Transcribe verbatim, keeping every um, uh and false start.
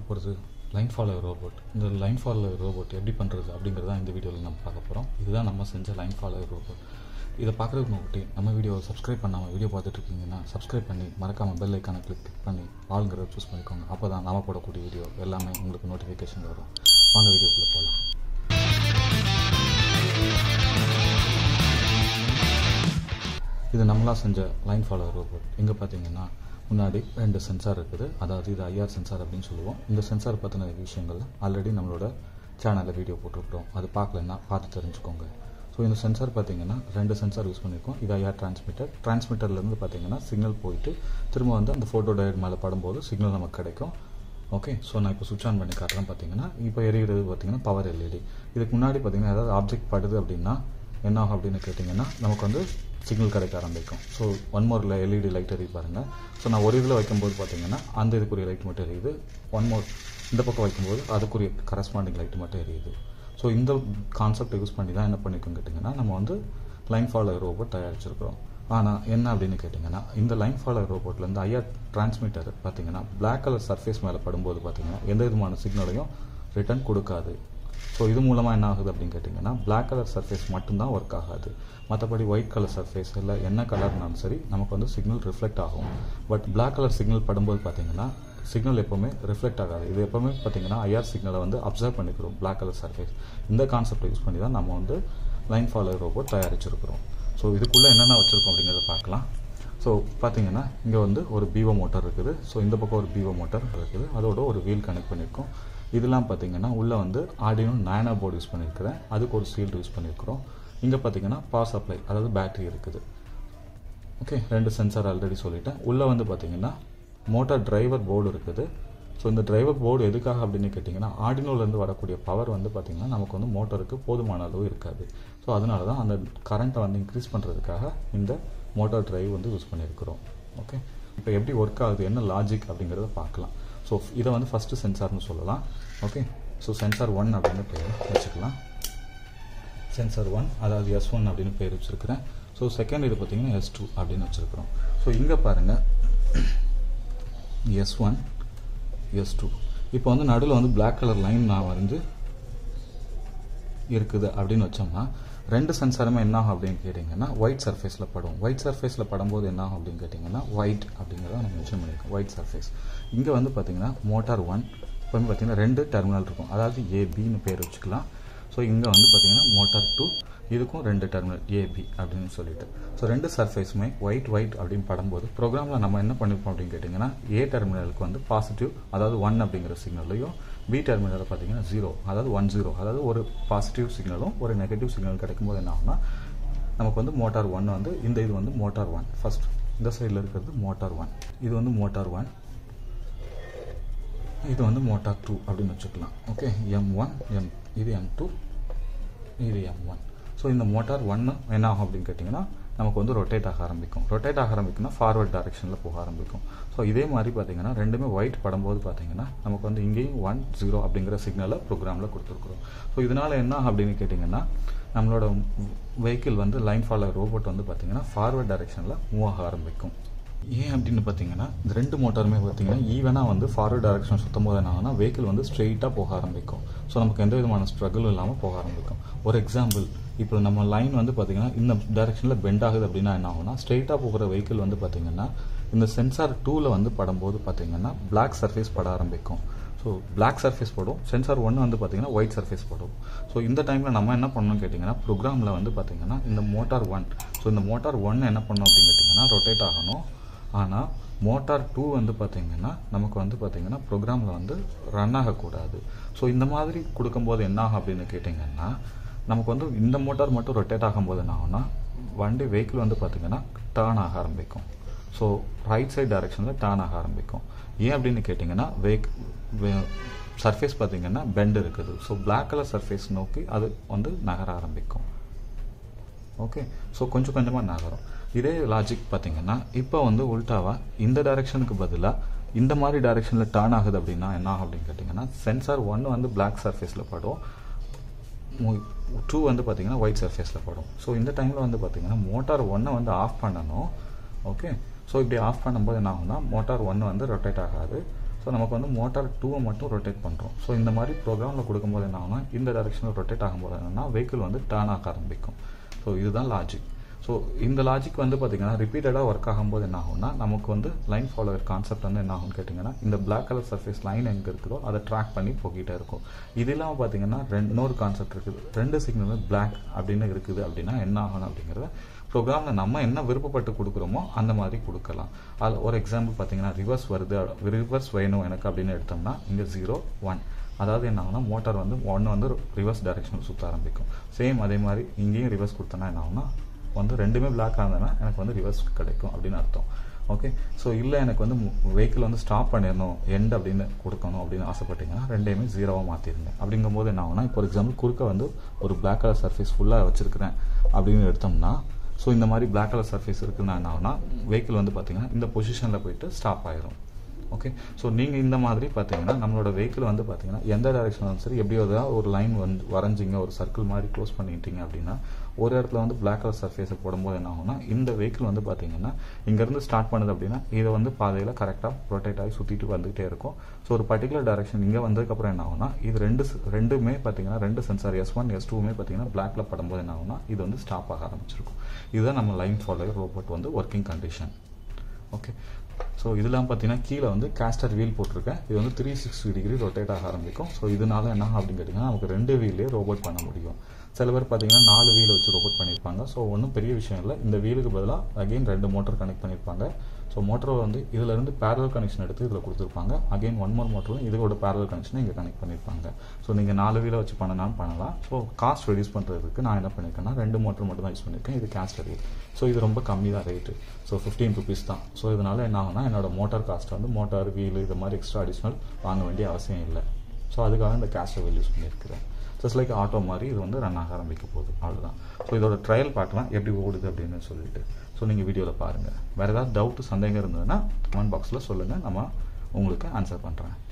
பார்க்க போகிறது line follower robot. இந்த லைன் ஃபாலோவர் ரோபோட் எப்படி பண்ணுறது அப்படிங்கிறத இந்த வீடியோவில் நம்ம பார்க்க போகிறோம். இதுதான் நம்ம செஞ்ச லைன் ஃபாலோவர் ரோபோட். இதை பார்க்குறதுக்கு முன்னாடி நம்ம வீடியோவை சப்ஸ்கிரைப் பண்ணாமல் வீடியோ பார்த்துட்டு இருக்கீங்கன்னா சப்ஸ்கிரைப் பண்ணி மறக்காமல் பெல் ஐக்கானை கிளிக் கிளிக் பண்ணி ஆளுங்கிறத சூஸ் பண்ணிக்கோங்க. அப்போ தான் நாம போடக்கூடிய வீடியோ எல்லாமே உங்களுக்கு நோட்டிஃபிகேஷன் வரும். வாங்க வீடியோக்குள்ளே போகலாம். இது நம்மளாக செஞ்ச லைன் ஃபாலோவர் ரோபோட். இங்கே பார்த்தீங்கன்னா முன்னாடி ரெண்டு சென்சார் இருக்குது. அதாவது இது ஐஆர் சென்சார் அப்படின்னு சொல்லுவோம். இந்த சென்சார் பற்றின விஷயங்கள் ஆல்ரெடி நம்மளோட சேனலில் வீடியோ போட்டிருக்கிறோம். அது பார்க்கலன்னா பார்த்து தெரிஞ்சுக்கோங்க. ஸோ இந்த சென்சார் பார்த்தீங்கன்னா ரெண்டு சென்சார் யூஸ் பண்ணியிருக்கோம். இது ஐஆர் டிரான்ஸ்மிட்டர். டிரான்ஸ்மிட்டர்லேருந்து பார்த்தீங்கன்னா சிக்னல் போயிட்டு திரும்ப வந்து அந்த ஃபோட்டோ டயர் மேலே படும்போது சிக்னல் நமக்கு கிடைக்கும். ஓகே, ஸோ நான் இப்போ சுவிட்ச் ஆன் பண்ணி காட்டுறேன். பார்த்தீங்கன்னா இப்போ எரிகிறது பார்த்தீங்கன்னா பவர் எல்இடி. இதுக்கு முன்னாடி பார்த்தீங்கன்னா ஏதாவது ஆப்ஜெக்ட் படுது அப்படின்னா என்ன ஆகும் அப்படின்னு கேட்டிங்கன்னா நமக்கு வந்து சிக்னல் கிடைக்க ஆரம்பிக்கும். So one more LED light எரியுது பாருங்கள். ஸோ நான் ஒரு இதில் வைக்கும்போது பார்த்தீங்கன்னா அந்த இதுக்குரிய லைட் மட்டும் எரியுது. ஒன் மோர் இந்த பக்கம் வைக்கும்போது அதுக்குரிய கரஸ்பாண்டிங் லைட் மட்டும் எரியுது. ஸோ இந்த கான்செப்டை யூஸ் பண்ணி தான் என்ன பண்ணிக்கோன்னு கேட்டிங்கன்னா நம்ம வந்து லைன் ஃபாலோவர் ரோபோட் தயாரிச்சிருக்கிறோம். ஆனால் என்ன அப்படின்னு கேட்டிங்கன்னா இந்த லைன் ஃபாலோவர் ரோபோட்லேருந்து ஐஆர் டிரான்ஸ்மிட்டர் பார்த்தீங்கன்னா பிளாக் கலர் சர்ஃபேஸ் மேலே படும்போது பார்த்தீங்கன்னா எந்த விதமான சிக்னலையும் ரிட்டர்ன் கொடுக்காது. ஸோ இது மூலமாக என்ன ஆகுது அப்படின்னு கேட்டிங்கன்னா பிளாக் கலர் சர்ஃபேஸ் மட்டும்தான் ஒர்க் ஆகாது. மற்றபடி ஒயிட் கலர் சர்ஃபேஸ் இல்லை என்ன கலர்னாலும் சரி நமக்கு வந்து சிக்னல் ரிஃப்ளெக்ட் ஆகும். பட் பிளாக் கலர் சிக்னல் படும்போது பார்த்தீங்கன்னா சிக்னல் எப்போவுமே ரிஃப்ளெக்ட் ஆகாது. இது எப்போவுமே பார்த்தீங்கன்னா ஐஆர் சிக்னலை வந்து அப்சர்வ் பண்ணிக்கிறோம் பிளாக் கலர் சர்ஃபேஸ். இந்த கான்செப்டை யூஸ் பண்ணி தான் நம்ம வந்து லைன் ஃபாலோவர் ரோபோட் தயாரிச்சிருக்கிறோம். ஸோ இதுக்குள்ளே என்னென்ன வச்சுருக்கோம் அப்படிங்கிறத பார்க்கலாம். ஸோ பார்த்தீங்கன்னா இங்கே வந்து ஒரு பிஓ மோட்டர் இருக்குது. ஸோ இந்த பக்கம் ஒரு பிஓ மோட்டர் இருக்குது. அதோட ஒரு வீல் கனெக்ட் பண்ணியிருக்கோம். இதெல்லாம் பார்த்தீங்கன்னா உள்ளே வந்து ஆர்டினோ நானோ போர்டு யூஸ் பண்ணியிருக்கிறேன். அதுக்கு ஒரு ஷீல்டு யூஸ் பண்ணியிருக்கிறோம். இங்கே பார்த்தீங்கன்னா பவர் சப்ளை அதாவது பேட்டரி இருக்குது. ஓகே, ரெண்டு சென்சார் ஆல்ரெடி சொல்லிட்டேன். உள்ளே வந்து பார்த்தீங்கன்னா மோட்டார் டிரைவர் போர்டு இருக்குது. ஸோ இந்த டிரைவர் போர்டு எதுக்காக அப்படின்னு கேட்டிங்கன்னா ஆர்டினோலேருந்து வரக்கூடிய பவர் வந்து பார்த்திங்கன்னா நமக்கு வந்து மோட்டருக்கு போதுமான அளவு இருக்காது. ஸோ அதனால தான் அந்த கரண்ட்டை வந்து இன்க்ரீஸ் பண்ணுறதுக்காக இந்த மோட்டார் டிரைவ் வந்து யூஸ் பண்ணியிருக்கிறோம். ஓகே, இப்போ எப்படி ஒர்க் ஆகுது என்ன லாஜிக் அப்படிங்கிறத பார்க்கலாம். ஸோ இதை வந்து ஃபஸ்ட்டு சென்சார்னு சொல்லலாம். ஓகே, ஸோ சென்சார் ஒன் அப்படின்னு பேர் வச்சுக்கலாம். சென்சார் ஒன் அதாவது எஸ் ஒன் அப்படின்னு பேர் வச்சுருக்கிறேன். ஸோ செகண்ட் இது பார்த்திங்கன்னா எஸ் டூ அப்படின்னு வச்சுருக்கிறோம். ஸோ இங்கே பாருங்கள் எஸ் ஒன் எஸ் டூ. இப்போ வந்து நடுவில் வந்து பிளாக் கலர் லைன் நான் வந்து இருக்குது அப்படின்னு வச்சோம்னா ரெண்டு சென்சாருமே என்ன ஆகும் அப்படின்னு கேட்டிங்கன்னா ஒயிட் சர்ஃபேஸில் படும். ஒயிட் சர்ஃபேஸில் படும்போது என்ன ஆகும் அப்படின்னு கேட்டிங்கன்னா ஒயிட் அப்படிங்கிறத நம்ம மென்ஷன் பண்ணியிருக்கோம். White surface. இங்கே வந்து பார்த்திங்கன்னா மோட்டார் ஒன் இப்போ வந்து பார்த்திங்கன்னா ரெண்டு டெர்மினல் இருக்கும். அதாவது ஏபின்னு பேர் வச்சுக்கலாம். ஸோ இங்கே வந்து பார்த்திங்கன்னா மோட்டார் டூ இதுக்கும் ரெண்டு டெர்மினல் ஏபி அப்படின்னு சொல்லிட்டு ஸோ ரெண்டு சர்ஃபேஸுமே ஒயிட் ஒயிட் அப்படின்னு படும்போது ப்ரோக்ராமில் நம்ம என்ன பண்ணியிருப்போம் அப்படின்னு கேட்டிங்கன்னா ஏ டெர்மினலுக்கு வந்து பாசிட்டிவ் அதாவது ஒன் அப்படிங்கிற சிக்னலையும் பி டெர்மினலில் பார்த்தீங்கன்னா ஜீரோ அதாவது ஒன் ஜீரோ அதாவது ஒரு பாசிட்டிவ் சிக்னலும் ஒரு நெகட்டிவ் சிக்னல் கிடைக்கும்போது என்ன ஆகும்னா நமக்கு வந்து மோட்டார் ஒன் வந்து இந்த இது வந்து மோட்டார் ஒன் ஃபர்ஸ்ட் இந்த சைடில் இருக்கிறது மோட்டார் ஒன் இது வந்து மோட்டார் ஒன் இது வந்து மோட்டார் டூ அப்படின்னு வச்சுக்கலாம். ஓகே, எம் ஒன் எம் இது எம் டூ இது எம் ஒன். ஸோ இந்த மோட்டார் ஒன்று என்ன ஆகும் அப்படின்னு கேட்டிங்கன்னா நமக்கு வந்து ரொட்டேட் ஆக ஆரம்பிக்கும். ரொட்டேட் ஆக ஆரம்பிக்குன்னா ஃபார்வர்ட் டைரெக்ஷனில் போக ஆரம்பிக்கும். ஸோ இதே மாதிரி பார்த்தீங்கன்னா ரெண்டுமே ஒயிட் படும்போது பார்த்தீங்கன்னா நமக்கு வந்து இங்கேயும் ஒன் ஜீரோ அப்படிங்கிற சிக்னலை ப்ரோக்ராமில் கொடுத்துருக்குறோம். ஸோ இதனால் என்ன அப்படின்னு கேட்டிங்கன்னா நம்மளோட வெஹிக்கிள் வந்து லைன் ஃபாலோவர் ரோபோட் வந்து பார்த்திங்கன்னா ஃபார்வர்ட் டைரெக்ஷனில் மூவ் ஆக ஆரம்பிக்கும். ஏன் அப்படின்னு பார்த்தீங்கன்னா இந்த ரெண்டு மோட்டாருமே பார்த்தீங்கன்னா ஈவனாக வந்து ஃபார்வர்ட் டைரக்ஷன் சுற்றும் போது என்ன ஆகுனா வெஹிக்கிள் வந்து ஸ்ட்ரெயிட்டாக போக ஆரம்பிக்கும். ஸோ நமக்கு எந்த விதமான ஸ்ட்ரகிளும் இல்லாமல் போக ஆரம்பிக்கும். ஒரு எக்ஸாம்பிள், இப்போ நம்ம லைன் வந்து பார்த்தீங்கன்னா இந்த டைரக்ஷனில் பெண்ட் ஆகுது அப்படின்னா என்ன ஆகுனா ஸ்ட்ரெயிட்டாக போகிற வெஹிக்கிள் வந்து பார்த்தீங்கன்னா இந்த சென்சார் டூவில் வந்து படும்போது பார்த்தீங்கன்னா பிளாக் சர்ஃபேஸ் பட ஆரம்பிக்கும். ஸோ பிளாக் சர்ஃபேஸ் படும். சென்சார் ஒன்று வந்து பார்த்தீங்கன்னா ஒயிட் சர்ஃபேஸ் படும். ஸோ இந்த டைமில் நம்ம என்ன பண்ணணும்னு கேட்டிங்கன்னா ப்ரோக்ராமில் வந்து பார்த்தீங்கன்னா இந்த மோட்டார் ஒன் ஸோ இந்த மோட்டார் ஒன் என்ன பண்ணணும் அப்படின்னு கேட்டிங்கன்னா ரொட்டேட் ஆகணும். ஆனால் மோட்டார் டூ வந்து பார்த்திங்கன்னா நமக்கு வந்து பார்த்திங்கன்னா ப்ரோக்ராமில் வந்து ரன் ஆகக்கூடாது. ஸோ இந்த மாதிரி கொடுக்கும்போது என்ன ஆகும் அப்படின்னு கேட்டிங்கன்னா நமக்கு வந்து இந்த மோட்டார் மட்டும் ரொட்டேட் ஆகும்போது என்ன ஆகும்னா வண்டி வெஹிக்கிள் வந்து பார்த்திங்கன்னா டேர்ன் ஆக ஆரம்பிக்கும். ஸோ ரைட் சைட் டைரெக்ஷனில் டேர்ன் ஆக ஆரம்பிக்கும். ஏன் அப்படின்னு கேட்டிங்கன்னா வெஹிக் சர்ஃபேஸ் பார்த்திங்கன்னா பெண்ட் இருக்குது. ஸோ பிளாக் கலர் சர்ஃபேஸ் நோக்கி அது வந்து நகர ஆரம்பிக்கும். ஓகே, ஸோ கொஞ்சம் கொஞ்சமாக நகரும். இதே லாஜிக் பார்த்தீங்கன்னா இப்போ வந்து உல்டாவாக இந்த டைரெக்ஷனுக்கு பதிலாக இந்த மாதிரி டைரெக்ஷனில் டர்ன் ஆகுது அப்படின்னா என்ன ஆகும் அப்படின்னு கேட்டிங்கன்னா சென்சார் ஒன்று வந்து பிளாக் சர்ஃபேஸில் படும், டூ வந்து பார்த்திங்கன்னா ஒயிட் சர்ஃபேஸில் படும். ஸோ இந்த டைமில் வந்து பார்த்திங்கன்னா மோட்டார் ஒன்றை வந்து ஆஃப் பண்ணணும். ஓகே, ஸோ இப்படி ஆஃப் பண்ணும்போது என்ன ஆகும்னா மோட்டார் ஒன்று வந்து ரொட்டேட் ஆகாது. ஸோ ஸோ நமக்கு வந்து மோட்டார் டூவை மட்டும் ரொட்டேட் பண்ணுறோம். ஸோ இந்த மாதிரி ப்ரோக்ராமில் கொடுக்கும்போது என்ன ஆகும்னா இந்த டைரெக்ஷனில் ரொட்டேட் ஆகும்போது என்னன்னா வெஹிக்கிள் வந்து டர்ன் ஆக ஆரம்பிக்கும். ஸோ இதுதான் லாஜிக். ஸோ இந்த லாஜிக் வந்து பார்த்தீங்கன்னா ரிப்பீட்டடாக ஒர்க் ஆகும்போது என்ன ஆகும்னா நமக்கு வந்து லைன் ஃபாலோவர் கான்செப்ட் வந்து என்ன ஆகும்னு கேட்டிங்கன்னா இந்த பிளாக் கலர் சர்ஃபேஸ் லைன் எங்கே இருக்குதோ அதை ட்ராக் பண்ணி போக்கிட்டே இருக்கும். இது இல்லாமல் பார்த்தீங்கன்னா ரெண்டு இன்னொரு கான்செப்ட் இருக்குது. ரெண்டு சிக்னல் பிளாக் அப்படின்னு இருக்குது அப்படின்னா என்ன ஆகணும் அப்படிங்கிறத ப்ரோக்ராமில் நம்ம என்ன விருப்பப்பட்டு கொடுக்குறோமோ அந்த மாதிரி கொடுக்கலாம். அதில் ஒரு எக்ஸாம்பிள் பார்த்தீங்கன்னா ரிவர்ஸ் வருது, ரிவர்ஸ் வேணும் எனக்கு அப்படின்னு எடுத்தோம்னா இங்கே ஜீரோ ஒன், அதாவது என்ன ஆகும்னா மோட்டார் வந்து ஒன்று வந்து ரிவர்ஸ் டைரெக்ஷனில் சுற்ற ஆரம்பிக்கும். சேம் அதே மாதிரி இங்கேயும் ரிவர்ஸ் கொடுத்தோன்னா என்ன ஆகும்னா வந்து ரெண்டுமே பிளாக் ஆனதுன்னா எனக்கு வந்து ரிவர்ஸ் கிடைக்கும் அப்படின்னு அர்த்தம். ஓகே, ஸோ இல்லை எனக்கு வந்து வெஹிக்கிள் வந்து ஸ்டாப் பண்ணிடணும் எண்ட் அப்படின்னு கொடுக்கணும் அப்படின்னு ஆசைப்பட்டீங்கன்னா ரெண்டையுமே ஜீரோவாக மாற்றிடுங்க. அப்படிங்கும்போது என்ன ஆகும்னா இப்போ ஒரு எக்ஸாம்பிள் குறுக்க வந்து ஒரு பிளாக் கலர் சர்ஃபேஸ் ஃபுல்லாக வச்சிருக்கிறேன் அப்படின்னு எடுத்தோம்னா ஸோ இந்த மாதிரி பிளாக் கலர் சர்ஃபேஸ் இருக்குன்னா என்ன ஆகும்னா வெஹிக்கிள் வந்து பார்த்தீங்கன்னா இந்த பொசிஷனில் போயிட்டு ஸ்டாப் ஆயிரும். ஓகே, ஸோ நீங்கள் இந்த மாதிரி பார்த்தீங்கன்னா நம்மளோட வெஹிக்கிள் வந்து பார்த்தீங்கன்னா எந்த டைரெக்ஷனாலும் சரி எப்படியோ ஒரு லைன் வந்து வரைஞ்சிங்க ஒரு சர்க்கிள் மாதிரி க்ளோஸ் பண்ணிட்டீங்க அப்படின்னா ஒரு இடத்துல வந்து பிளாக் கலர் சர்ஃபேஸை போடும்போது என்ன ஆகும்னா இந்த வெஹிக்கிள் வந்து பார்த்தீங்கன்னா இங்கேருந்து ஸ்டார்ட் பண்ணுது அப்படின்னா இதை வந்து பாதையில் கரெக்டாக ரொட்டேட் ஆகி சுற்றிட்டு வந்துகிட்டே இருக்கும். ஸோ ஒரு பர்டிகுலர் டைரெக்ஷன் இங்கே வந்ததுக்கப்புறம் என்ன ஆகும்னா இது ரெண்டு ரெண்டுமே பார்த்தீங்கன்னா ரெண்டு சென்சார் எஸ் ஒன் எஸ் டூமே பார்த்தீங்கன்னா பிளாக்ல படும்போது என்ன ஆகும்னா இது வந்து ஸ்டாப் ஆக ஆரம்பிச்சிருக்கும். இதுதான் நம்ம லைன் ஃபாலோவர் ரோபோட் வந்து ஒர்க்கிங் கண்டிஷன். ஓகே, ஸோ இதெல்லாம் பார்த்தீங்கன்னா கீழே வந்து கேஸ்டர் வீல் போட்டிருக்கேன். இது வந்து த்ரீ சிக்ஸ்டி டிகிரி ரொட்டேட் ஆக ஆரம்பிக்கும். ஸோ இதனால என்ன அப்படின்னு கேட்டிங்கன்னா நமக்கு ரெண்டு வீல்லே ரோபோட் பண்ண முடியும். சில பேர் பார்த்தீங்கன்னா நாலு வீல் வச்சு ரோபோட் பண்ணியிருப்பாங்க. ஸோ ஒன்றும் பெரிய விஷயம் இல்லை. இந்த வீலுக்கு பதிலாக அகெயின் ரெண்டு மோட்டர் கனெக்ட் பண்ணியிருப்பாங்க. ஸோ மோட்டரை வந்து இதிலிருந்து பேரல் கனெக்ஷன் எடுத்து இதில் கொடுத்துருப்பாங்க. அகெயின் ஒன் மோர் மோட்டரும் இதோட பேரல் கனெக்ஷனை இங்கே கனெக்ட் பண்ணியிருப்பாங்க. ஸோ நீங்கள் நாலு வீலை வச்சு பண்ணனாலும் பண்ணலாம். ஸோ காஸ்ட் ரெடியூஸ் பண்ணுறதுக்கு நான் என்ன பண்ணியிருக்கேன்னா ரெண்டு மோட்டர் மட்டும் தான் யூஸ் பண்ணியிருக்கேன். இது கேஸ்டர் வீல். ஸோ இது ரொம்ப கம்மி தான் ரேட்டு. ஸோ ஃபிஃப்டீன் ருபீஸ் தான். ஸோ இதனால் என்ன ஆகும்னா என்னோட மோட்டார் காஸ்ட் வந்து மோட்டார் வீல் இது மாதிரி எக்ஸ்ட்ரா அடிஷ்னல் வாங்க வேண்டிய அவசியம் இல்லை. ஸோ அதுக்காக இந்த கேஸ்டர் வீல் யூஸ் பண்ணியிருக்கிறேன். ஜஸ்ட் லைக் ஆட்டோ மாதிரி இது வந்து ரன் ஆக ஆரம்பிக்க போகுது, அவ்வளோதான். ஸோ இதோட ட்ரையல் பார்க்கலாம் எப்படி ஓடுது அப்படின்னு சொல்லிட்டு. ஸோ நீங்கள் வீடியோவில் பாருங்கள். வேறு ஏதாவது டவுட்டு சந்தேகம் இருந்ததுன்னா கமெண்ட் பாக்ஸில் சொல்லுங்கள், நம்ம உங்களுக்கு ஆன்சர் பண்ணுறேன்.